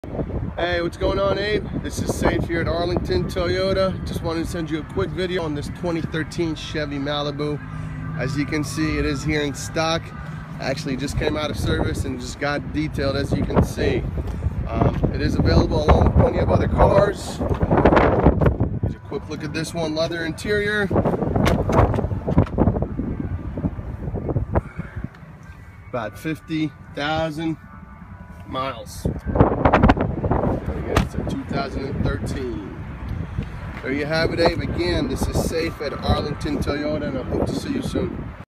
Hey, what's going on, Abe? This is Safe here at Arlington Toyota. Just wanted to send you a quick video on this 2013 Chevy Malibu. As you can see, it is here in stock. Actually just came out of service and just got detailed, as you can see. It is available along with plenty of other cars. Here's a quick look at this one. Leather interior. About 50,000 miles. It's a 2013. There you have it, Abe. Again, this is Safe at Arlington Toyota, and I hope to see you soon.